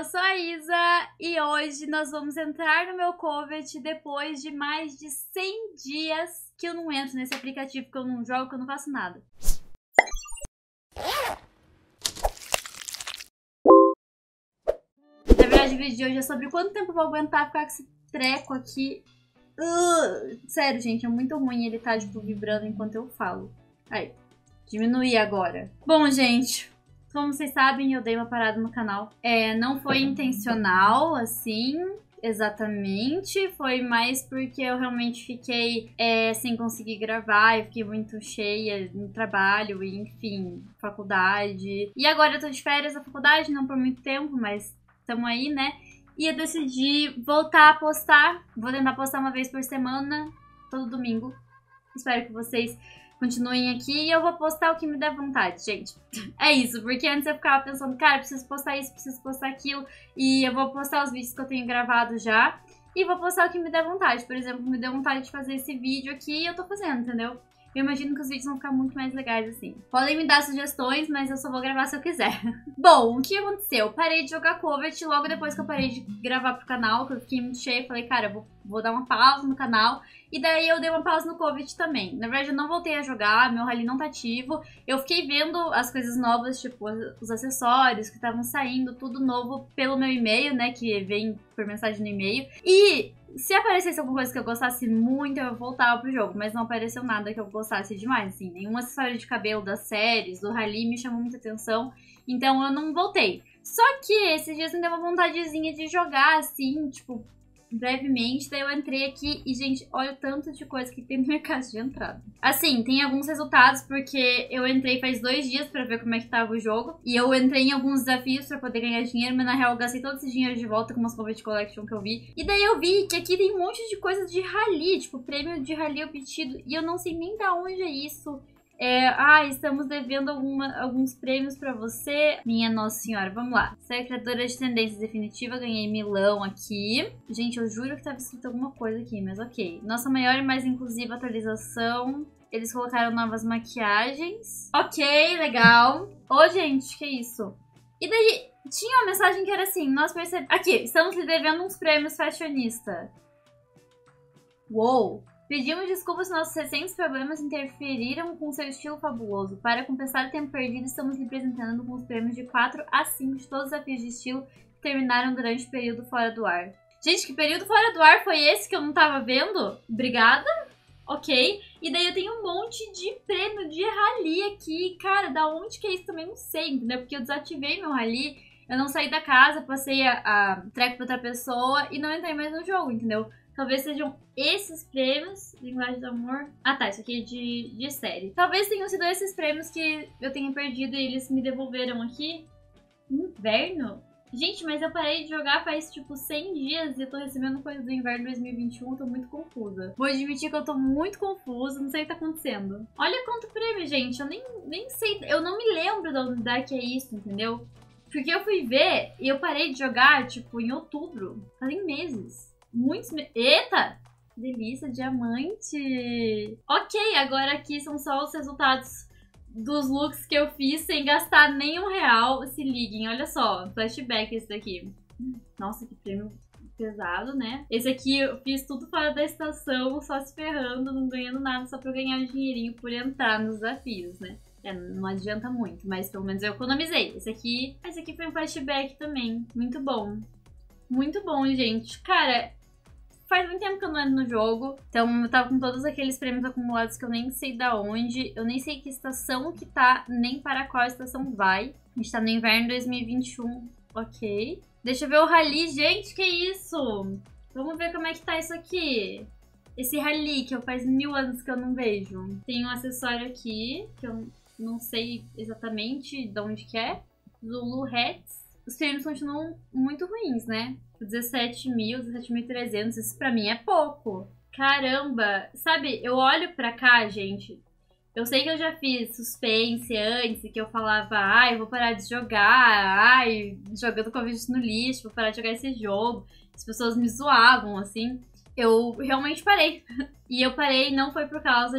eu sou a Isa e hoje nós vamos entrar no meu Covet depois de mais de 100 dias que eu não entro nesse aplicativo, que eu não jogo, que eu não faço nada. Na verdade, o vídeo de hoje é sobre quanto tempo eu vou aguentar ficar com esse treco aqui. Sério, gente, é muito ruim ele tá, tipo, vibrando enquanto eu falo. Aí, diminuir agora. Bom, gente, como vocês sabem, eu dei uma parada no canal. Não foi intencional, assim, exatamente. Foi mais porque eu realmente fiquei sem conseguir gravar. Eu fiquei muito cheia no trabalho, e, enfim, faculdade. E agora eu tô de férias da faculdade, não por muito tempo, mas estamos aí, né? E eu decidi voltar a postar. Vou tentar postar uma vez por semana, todo domingo. Espero que vocês continuem aqui e eu vou postar o que me der vontade, gente. É isso, porque antes eu ficava pensando, cara, preciso postar isso, preciso postar aquilo. E eu vou postar os vídeos que eu tenho gravado já. E vou postar o que me der vontade. Por exemplo, me deu vontade de fazer esse vídeo aqui e eu tô fazendo, entendeu? Eu imagino que os vídeos vão ficar muito mais legais assim. Podem me dar sugestões, mas eu só vou gravar se eu quiser. Bom, o que aconteceu? Parei de jogar Covet logo depois que eu parei de gravar pro canal, que eu fiquei muito cheia. Falei, cara, eu vou dar uma pausa no canal. E daí eu dei uma pausa no Covet também. Na verdade, eu não voltei a jogar, meu rally não tá ativo. Eu fiquei vendo as coisas novas, tipo, os acessórios que estavam saindo, tudo novo pelo meu e-mail, né, que vem por mensagem no e-mail. E se aparecesse alguma coisa que eu gostasse muito, eu voltava pro jogo. Mas não apareceu nada que eu gostasse demais, assim. Nenhum acessório de cabelo das séries, do rally me chamou muita atenção. Então eu não voltei. Só que esses dias me deu uma vontadezinha de jogar, assim, tipo, brevemente. Daí eu entrei aqui e, gente, olha o tanto de coisa que tem no minha caixa de entrada. Assim, tem alguns resultados porque eu entrei faz 2 dias pra ver como é que tava o jogo. E eu entrei em alguns desafios pra poder ganhar dinheiro, mas na real eu gastei todo esse dinheiro de volta com umas Covet Collection que eu vi. E daí eu vi que aqui tem um monte de coisa de rally, tipo, prêmio de rally obtido. E eu não sei nem da onde é isso. Estamos devendo alguns prêmios pra você. Minha Nossa Senhora, vamos lá. Você é criadora de tendências definitiva, ganhei milão aqui. Gente, eu juro que tava escrito alguma coisa aqui, mas ok. Nossa maior e mais inclusiva atualização. Eles colocaram novas maquiagens. Ok, legal. Ô, gente, que isso? E daí, tinha uma mensagem que era assim, nós percebemos... Aqui, estamos lhe devendo uns prêmios fashionista. Uou! Pedimos desculpas se nossos recentes problemas interferiram com seu estilo fabuloso. Para compensar o tempo perdido, estamos lhe apresentando com os prêmios de 4 a 5 de todos os desafios de estilo que terminaram durante o período fora do ar. Gente, que período fora do ar foi esse que eu não tava vendo? Obrigada. Ok. E daí eu tenho um monte de prêmio de rally aqui. Cara, da onde que é isso também não sei, entendeu? Porque eu desativei meu rally, eu não saí da casa, passei a treco pra outra pessoa e não entrei mais no jogo, entendeu? Talvez sejam esses prêmios. Linguagem do amor. Ah, tá. Isso aqui é de série. Talvez tenham sido esses prêmios que eu tenha perdido e eles me devolveram aqui. Inverno? Gente, mas eu parei de jogar faz, tipo, 100 dias e eu tô recebendo coisa do inverno 2021. Tô muito confusa. Vou admitir que eu tô muito confusa. Não sei o que tá acontecendo. Olha quanto prêmio, gente. Eu nem sei. Eu não me lembro da unidade que é isso, entendeu? Porque eu fui ver e eu parei de jogar, tipo, em outubro. Fazem meses. Eita! Delícia, diamante! Ok, agora aqui são só os resultados dos looks que eu fiz sem gastar nenhum real. Se liguem, olha só, flashback esse daqui. Nossa, que prêmio pesado, né? Esse aqui eu fiz tudo fora da estação, só se ferrando, não ganhando nada, só pra eu ganhar um dinheirinho por entrar nos desafios, né? Não adianta muito, mas pelo menos eu economizei. Esse aqui foi um flashback também, muito bom. Muito bom, gente. Cara, faz muito tempo que eu não entro no jogo, então eu tava com todos aqueles prêmios acumulados que eu nem sei da onde, eu nem sei que estação que tá, nem para qual estação vai. A gente tá no inverno 2021, ok. Deixa eu ver o rally, gente, que isso? Vamos ver como é que tá isso aqui. Esse rally que faz 1000 anos que eu não vejo. Tem um acessório aqui, que eu não sei exatamente de onde que é. Zulu Hats. Os prêmios continuam muito ruins, né? 17.000, 17.300, isso pra mim é pouco. Caramba! Sabe, eu olho pra cá, gente. Eu sei que eu já fiz suspense antes, que eu falava, ai, vou parar de jogar, ai, jogando Covid no lixo, vou parar de jogar esse jogo. As pessoas me zoavam, assim. eu realmente parei. E eu parei não foi por causa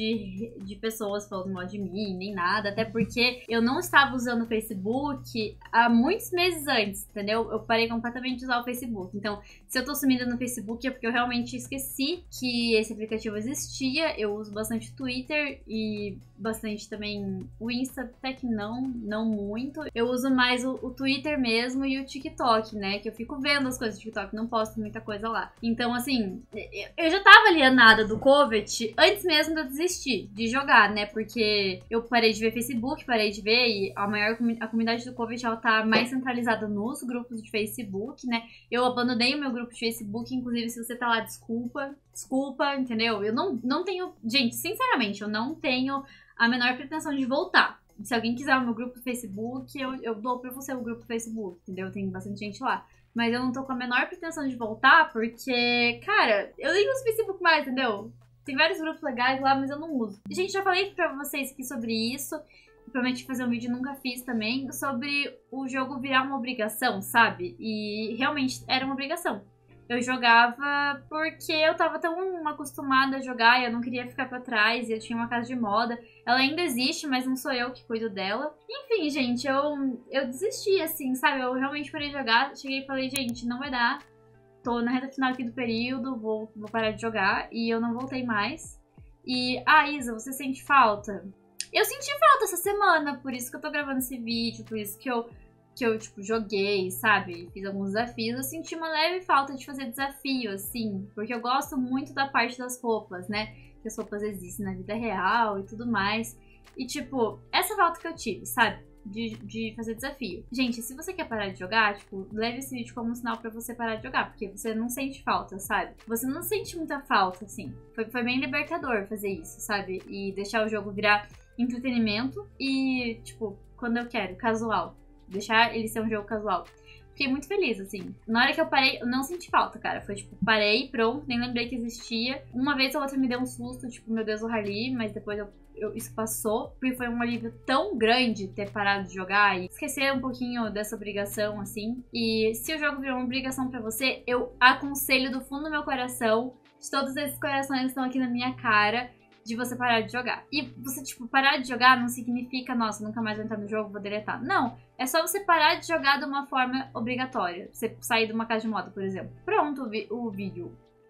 de pessoas falando mal de mim, nem nada. Até porque eu não estava usando o Facebook há muitos meses antes, entendeu? Eu parei completamente de usar o Facebook. Então, se eu tô sumida no Facebook é porque eu realmente esqueci que esse aplicativo existia. Eu uso bastante o Twitter e bastante também o Insta, até que não muito. Eu uso mais o Twitter mesmo e o TikTok, né? Que eu fico vendo as coisas do TikTok, não posto muita coisa lá. Então, assim, eu já tava alienada do Covet antes mesmo de eu desistir de jogar, né? Porque eu parei de ver Facebook, parei de ver e a comunidade do Covet, ela tá mais centralizada nos grupos de Facebook, né? Eu abandonei o meu grupo de Facebook, inclusive se você tá lá, desculpa, entendeu? Eu não tenho, gente, sinceramente, eu não tenho a menor pretensão de voltar. Se alguém quiser o meu grupo do Facebook, eu dou pra você o grupo do Facebook, entendeu? Tem bastante gente lá. Mas eu não tô com a menor pretensão de voltar, porque, cara, eu nem uso Facebook mais, entendeu? Tem vários grupos legais lá, mas eu não uso. Gente, já falei pra vocês aqui sobre isso. Prometi fazer um vídeo, nunca fiz também, sobre o jogo virar uma obrigação, sabe? E realmente era uma obrigação. Eu jogava porque eu tava tão acostumada a jogar e eu não queria ficar pra trás. E eu tinha uma casa de moda. Ela ainda existe, mas não sou eu que cuido dela. Enfim, gente, eu desisti, assim, sabe? Eu realmente parei de jogar. Cheguei e falei, gente, não vai dar. Tô na reta final aqui do período, vou parar de jogar. E eu não voltei mais. E, Isa, você sente falta? Eu senti falta essa semana, por isso que eu tô gravando esse vídeo, por isso que eu tipo, joguei, sabe? Fiz alguns desafios. Eu senti uma leve falta de fazer desafio, assim. Porque eu gosto muito da parte das roupas, né? Que as roupas existem na vida real e tudo mais. E, tipo, essa falta que eu tive, sabe? De fazer desafio. Gente, se você quer parar de jogar, tipo, leve esse vídeo como um sinal pra você parar de jogar. Porque você não sente falta, sabe? Você não sente muita falta, assim. Foi bem libertador fazer isso, sabe? E deixar o jogo virar entretenimento e, tipo, quando eu quero, casual. Deixar ele ser um jogo casual. Fiquei muito feliz, assim. Na hora que eu parei, eu não senti falta, cara. Foi tipo, parei, pronto, nem lembrei que existia. Uma vez ou outra me deu um susto, tipo, meu Deus, o Harley, mas depois isso passou. Porque foi um alívio tão grande ter parado de jogar e esquecer um pouquinho dessa obrigação, assim. E se o jogo virou uma obrigação pra você, eu aconselho do fundo do meu coração, de todos esses corações que estão aqui na minha cara, de você parar de jogar. E você, tipo, parar de jogar não significa, nossa, nunca mais vou entrar no jogo, vou deletar. Não, é só você parar de jogar de uma forma obrigatória. Você sair de uma casa de moda, por exemplo. Pronto, o vídeo.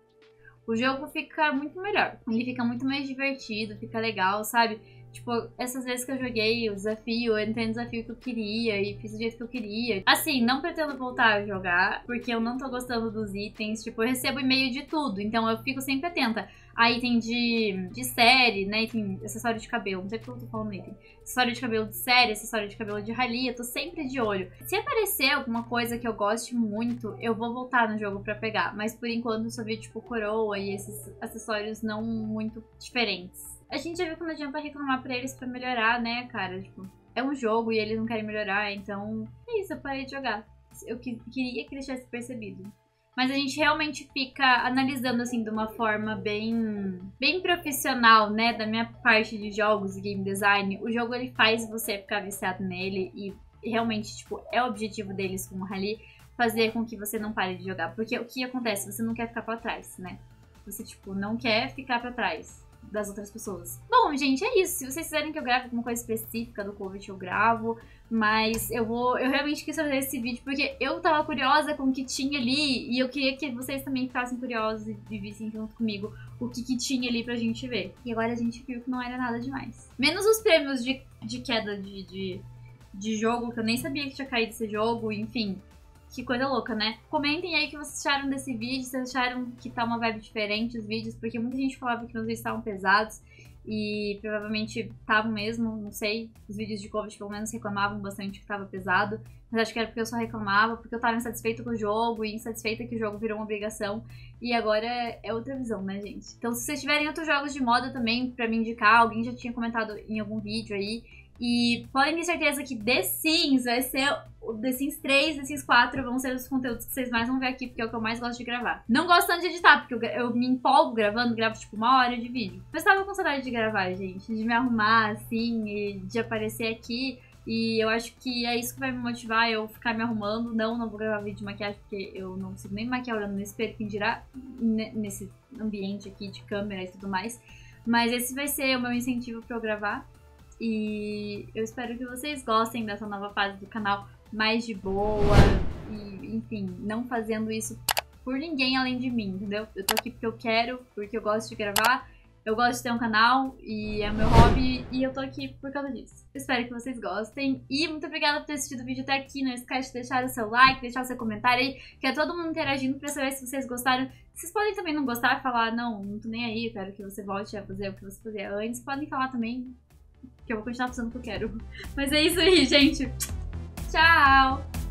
O jogo fica muito melhor. Ele fica muito mais divertido, fica legal, sabe? Tipo, essas vezes que eu joguei o desafio, eu entrei no desafio que eu queria e fiz do jeito que eu queria. Assim, não pretendo voltar a jogar, porque eu não tô gostando dos itens. Tipo, eu recebo e-mail de tudo, então eu fico sempre atenta. Aí tem de série, né? Tem acessório de cabelo, não sei porque eu tô falando item. Acessório de cabelo de série, acessório de cabelo de Harley, eu tô sempre de olho. Se aparecer alguma coisa que eu goste muito, eu vou voltar no jogo pra pegar. Mas por enquanto eu só vi, tipo, coroa e esses acessórios não muito diferentes. A gente já viu que não adianta reclamar pra eles pra melhorar, né, cara? Tipo, é um jogo e eles não querem melhorar, então é isso, eu parei de jogar. Eu queria que eles tivessem percebido. Mas a gente realmente fica analisando, assim, de uma forma bem profissional, né? Da minha parte de jogos e game design. O jogo, ele faz você ficar viciado nele e realmente, tipo, é o objetivo deles com o Harley fazer com que você não pare de jogar. Porque o que acontece? Você não quer ficar pra trás, né? Você, tipo, não quer ficar pra trás das outras pessoas. Bom, gente, é isso. Se vocês quiserem que eu grave alguma coisa específica do Covet, eu gravo. Mas eu realmente quis fazer esse vídeo porque eu tava curiosa com o que tinha ali. E eu queria que vocês também ficassem curiosos e vissem junto comigo o que tinha ali pra gente ver. E agora a gente viu que não era nada demais. Menos os prêmios de queda de jogo, que eu nem sabia que tinha caído esse jogo, enfim. Que coisa louca, né? Comentem aí o que vocês acharam desse vídeo, se vocês acharam que tá uma vibe diferente os vídeos, porque muita gente falava que meus vídeos estavam pesados e provavelmente estavam mesmo, não sei. Os vídeos de Covet pelo menos reclamavam bastante que tava pesado, mas acho que era porque eu só reclamava, porque eu tava insatisfeita com o jogo e insatisfeita que o jogo virou uma obrigação. E agora é outra visão, né, gente? Então se vocês tiverem outros jogos de moda também pra me indicar, alguém já tinha comentado em algum vídeo aí. E podem ter certeza que The Sims vai ser o The Sims 3, The Sims 4 vão ser os conteúdos que vocês mais vão ver aqui, porque é o que eu mais gosto de gravar. Não gosto tanto de editar, porque eu me empolgo gravando, gravo tipo 1 hora de vídeo. Mas tava com saudade de gravar, gente, de me arrumar assim e de aparecer aqui E eu acho que é isso que vai me motivar, eu ficar me arrumando. Não vou gravar vídeo de maquiagem, porque eu não consigo nem me maquiar olhando no espelho, quem dirá nesse ambiente aqui de câmera e tudo mais. Mas esse vai ser o meu incentivo pra eu gravar. E eu espero que vocês gostem dessa nova fase do canal, mais de boa. E, enfim, não fazendo isso por ninguém além de mim, entendeu? Eu tô aqui porque eu quero, porque eu gosto de gravar. Eu gosto de ter um canal e é o meu hobby e eu tô aqui por causa disso. Espero que vocês gostem e muito obrigada por ter assistido o vídeo até aqui. Não esquece de deixar o seu like, deixar o seu comentário aí, que é todo mundo interagindo pra saber se vocês gostaram. Vocês podem também não gostar e falar, não tô nem aí, eu quero que você volte a fazer o que você fazia antes. Podem falar também, que eu vou continuar fazendo o que eu quero. Mas é isso aí, gente. Tchau!